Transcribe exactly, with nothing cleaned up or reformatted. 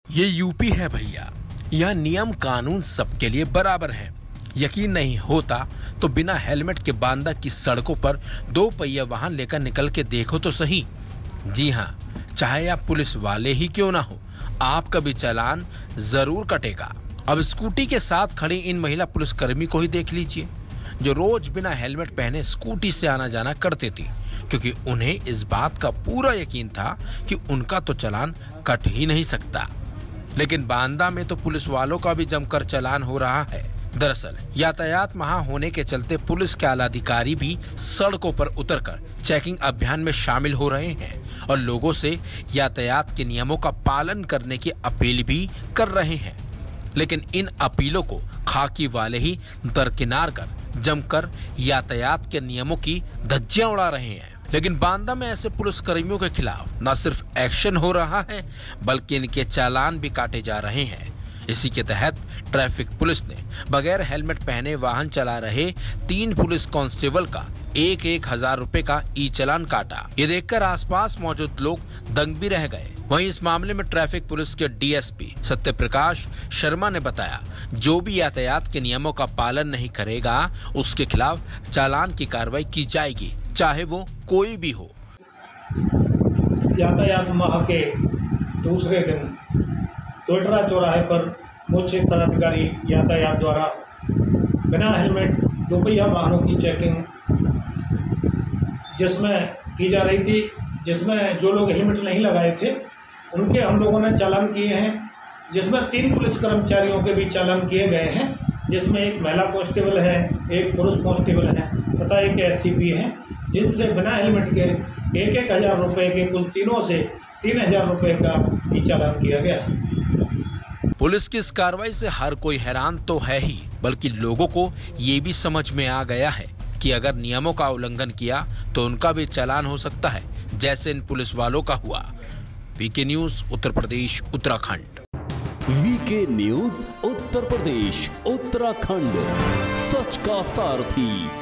ये यूपी है भैया, यह नियम कानून सबके लिए बराबर है। यकीन नहीं होता तो बिना हेलमेट के बांदा की सड़कों पर दो पहिया वाहन लेकर निकल के देखो तो सही। जी हाँ, चाहे आप पुलिस वाले ही क्यों ना हो, आपका भी चालान जरूर कटेगा। अब स्कूटी के साथ खड़ी इन महिला पुलिसकर्मी को ही देख लीजिए, जो रोज बिना हेलमेट पहने स्कूटी से आना जाना करती थी, क्योंकि उन्हें इस बात का पूरा यकीन था कि उनका तो चालान कट ही नहीं सकता। लेकिन बांदा में तो पुलिस वालों का भी जमकर चालान हो रहा है। दरअसल यातायात महा होने के चलते पुलिस के आला अधिकारी भी सड़कों पर उतरकर चेकिंग अभियान में शामिल हो रहे हैं और लोगों से यातायात के नियमों का पालन करने की अपील भी कर रहे हैं। लेकिन इन अपीलों को खाकी वाले ही दरकिनार कर जमकर यातायात के नियमों की धज्जियां उड़ा रहे हैं। लेकिन बांदा में ऐसे पुलिस कर्मियों के खिलाफ न सिर्फ एक्शन हो रहा है, बल्कि इनके चालान भी काटे जा रहे हैं। इसी के तहत ट्रैफिक पुलिस ने बगैर हेलमेट पहने वाहन चला रहे तीन पुलिस कांस्टेबल का एक एक हजार रुपए का ई चालान काटा। ये देखकर आसपास मौजूद लोग दंग भी रह गए। वहीं इस मामले में ट्रैफिक पुलिस के D S P Satya Prakash Sharma ने बताया, जो भी यातायात के नियमों का पालन नहीं करेगा उसके खिलाफ चालान की कार्रवाई की जाएगी, चाहे वो कोई भी हो। यातायात माह के दूसरे दिन टोटरा चौराहे पर मुख्य क्षेत्र अधिकारी यातायात द्वारा बिना हेलमेट दोपहिया वाहनों की चेकिंग जिसमें की जा रही थी, जिसमें जो लोग हेलमेट नहीं लगाए थे उनके हम लोगों ने चालान किए हैं, जिसमें तीन पुलिस कर्मचारियों के भी चालान किए गए हैं, जिसमें एक महिला कांस्टेबल है, एक पुरुष कांस्टेबल है तथा एक एस सी पी है, जिनसे बिना हेलमेट के एक एक हज़ार रुपये के कुल तीनों से तीन हज़ार रुपये का ई चालान किया गया। पुलिस की इस कार्रवाई से हर कोई हैरान तो है ही, बल्कि लोगों को ये भी समझ में आ गया है कि अगर नियमों का उल्लंघन किया तो उनका भी चालान हो सकता है, जैसे इन पुलिस वालों का हुआ। VK news Uttar Pradesh Uttarakhand. VK news Uttar Pradesh Uttarakhand, सच का सारथी।